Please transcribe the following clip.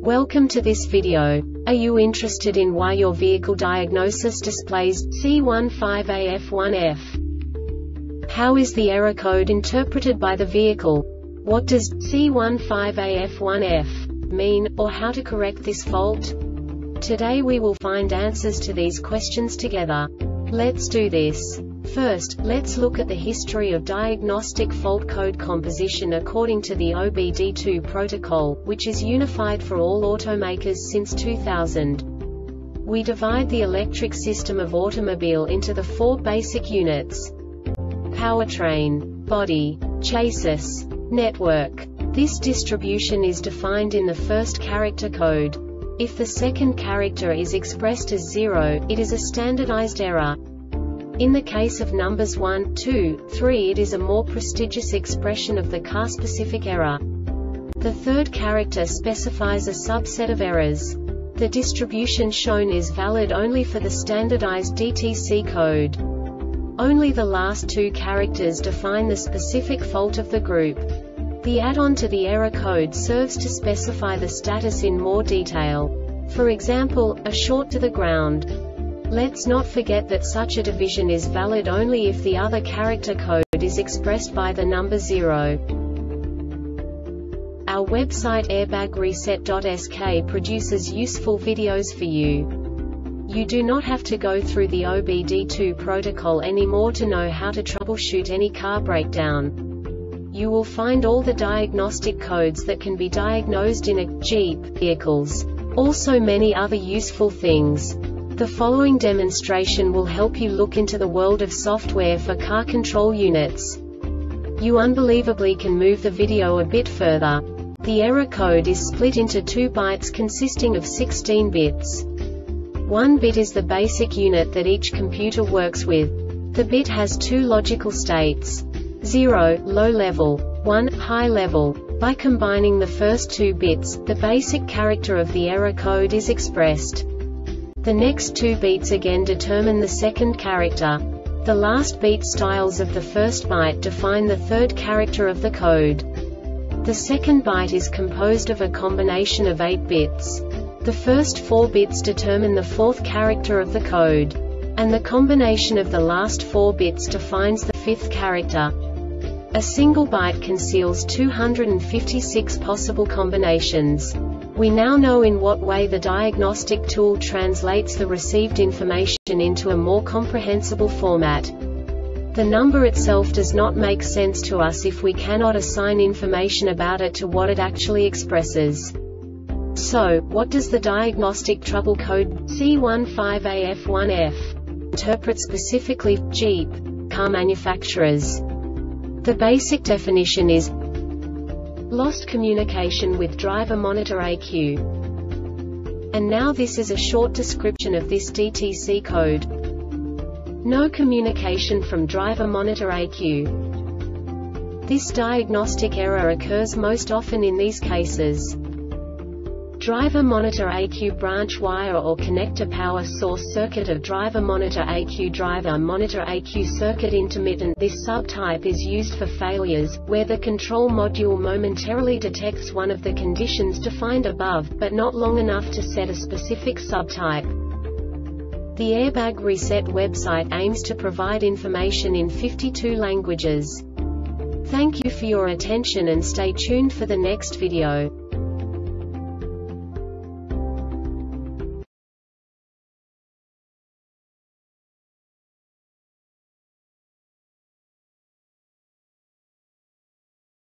Welcome to this video. Are you interested in why your vehicle diagnosis displays C15AF1F? How is the error code interpreted by the vehicle? What does C15AF1F mean, or how to correct this fault? Today we will find answers to these questions together. Let's do this. First, let's look at the history of diagnostic fault code composition according to the OBD2 protocol, which is unified for all automakers since 2000. We divide the electric system of automobile into the four basic units: powertrain, body, chassis, network. This distribution is defined in the first character code. If the second character is expressed as 0, it is a standardized error. In the case of numbers 1, 2, 3, it is a more prestigious expression of the car-specific error. The third character specifies a subset of errors. The distribution shown is valid only for the standardized DTC code. Only the last two characters define the specific fault of the group. The add-on to the error code serves to specify the status in more detail. For example, a short to the ground. Let's not forget that such a division is valid only if the other character code is expressed by the number 0. Our website airbagreset.sk produces useful videos for you. You do not have to go through the OBD2 protocol anymore to know how to troubleshoot any car breakdown. You will find all the diagnostic codes that can be diagnosed in a Jeep vehicles. Also many other useful things. The following demonstration will help you look into the world of software for car control units. You unbelievably can move the video a bit further. The error code is split into 2 bytes consisting of 16 bits. 1 bit is the basic unit that each computer works with. The bit has 2 logical states: 0, low level, 1, high level. By combining the first 2 bits, the basic character of the error code is expressed. The next 2 beats again determine the second character. The last beat styles of the first byte define the third character of the code. The second byte is composed of a combination of 8 bits. The first 4 bits determine the fourth character of the code. And the combination of the last 4 bits defines the fifth character. A single byte conceals 256 possible combinations. We now know in what way the diagnostic tool translates the received information into a more comprehensible format. The number itself does not make sense to us if we cannot assign information about it to what it actually expresses. So, what does the diagnostic trouble code C15AF1F interpret specifically for Jeep car manufacturers? The basic definition is lost communication with driver monitor ECU. And now this is a short description of this DTC code. No communication from driver monitor ECU. This diagnostic error occurs most often in these cases: driver monitor ECU branch wire or connector power source circuit of driver monitor ECU, driver monitor ECU circuit intermittent. This subtype is used for failures where the control module momentarily detects one of the conditions defined above, but not long enough to set a specific subtype. The Airbag Reset website aims to provide information in 52 languages. Thank you for your attention and stay tuned for the next video.